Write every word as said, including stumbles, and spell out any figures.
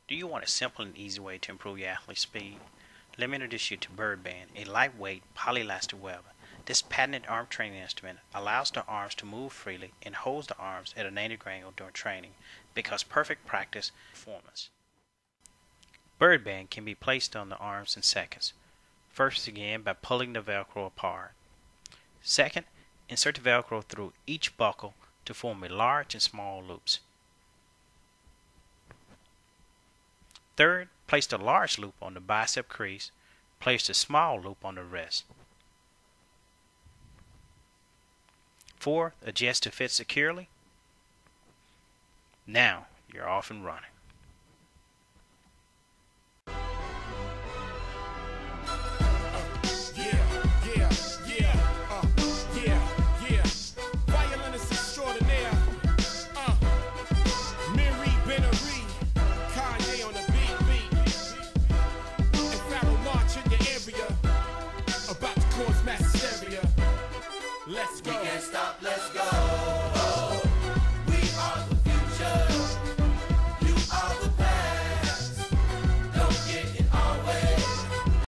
Do you want a simple and easy way to improve your athlete's speed? Let me introduce you to BirdBand, a lightweight polyelastic web. This patented arm training instrument allows the arms to move freely and holds the arms at a ninety degree angle during training because perfect practice performance. BirdBand can be placed on the arms in seconds. First, begin by pulling the Velcro apart. Second, insert the Velcro through each buckle to form a large and small loops. Third, place the large loop on the bicep crease. Place the small loop on the wrist. Fourth, adjust to fit securely. Now you're off and running. Let's go. We can't stop, let's go.